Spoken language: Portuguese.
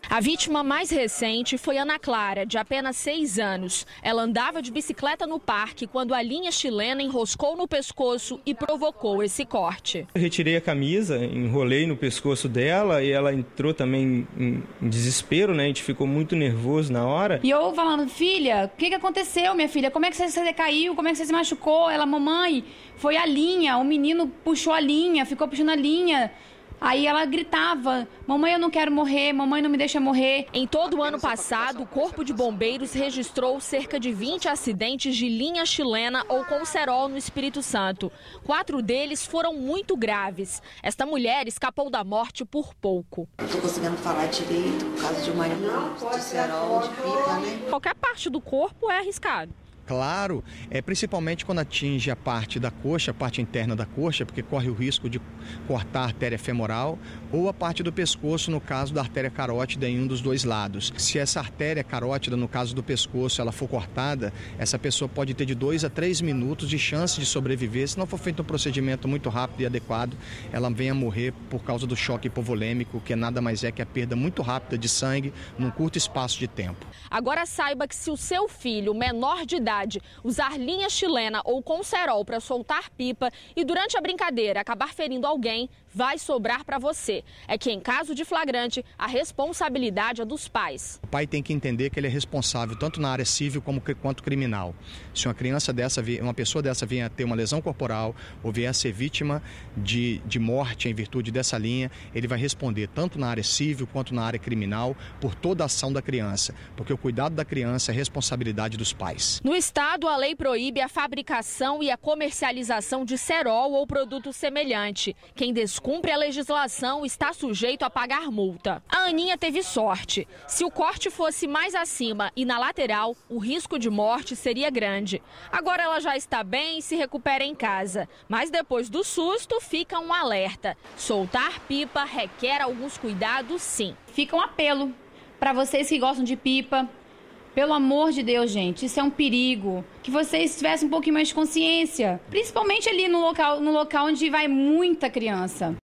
A vítima mais recente foi Ana Clara, de apenas 6 anos. Ela andava de bicicleta no parque quando a linha chilena enroscou no pescoço e provocou esse corte. Eu retirei a camisa, enrolei no pescoço dela e ela entrou também em desespero, né? A gente ficou muito nervoso na hora. E eu falando, filha, o que aconteceu, minha filha? Como é que você caiu? Como é que você se machucou? Ela, mamãe, foi a linha, o menino puxou a linha, ficou puxando a linha. Aí ela gritava, mamãe, eu não quero morrer, mamãe não me deixa morrer. Em todo o ano passado, o Corpo de Bombeiros registrou cerca de 20 acidentes de linha chilena ou com cerol no Espírito Santo. 4 deles foram muito graves. Esta mulher escapou da morte por pouco. Não estou conseguindo falar direito por causa de uma linha de cerol, de pipa, né? Qualquer parte do corpo é arriscado. Claro, principalmente quando atinge a parte da coxa, a parte interna da coxa, porque corre o risco de cortar a artéria femoral, ou a parte do pescoço, no caso da artéria carótida em um dos dois lados. Se essa artéria carótida, no caso do pescoço, ela for cortada, essa pessoa pode ter de 2 a 3 minutos de chance de sobreviver. Se não for feito um procedimento muito rápido e adequado, ela vem a morrer por causa do choque hipovolêmico, que nada mais é que a perda muito rápida de sangue num curto espaço de tempo. Agora saiba que se o seu filho, menor de idade, usar linha chilena ou com cerol para soltar pipa e durante a brincadeira acabar ferindo alguém, vai sobrar para você. É que em caso de flagrante, a responsabilidade é dos pais. O pai tem que entender que ele é responsável tanto na área civil quanto criminal. Se uma pessoa dessa vier a ter uma lesão corporal ou vier a ser vítima de morte em virtude dessa linha, ele vai responder tanto na área civil quanto na área criminal por toda a ação da criança, porque o cuidado da criança é responsabilidade dos pais. No estado, a lei proíbe a fabricação e a comercialização de cerol ou produto semelhante. Quem descumpre a legislação está sujeito a pagar multa. A Aninha teve sorte. Se o corte fosse mais acima e na lateral, o risco de morte seria grande. Agora ela já está bem e se recupera em casa. Mas depois do susto, fica um alerta. Soltar pipa requer alguns cuidados, sim. Fica um apelo para vocês que gostam de pipa. Pelo amor de Deus, gente, isso é um perigo. Que vocês tivessem um pouquinho mais de consciência. Principalmente ali no local onde vai muita criança.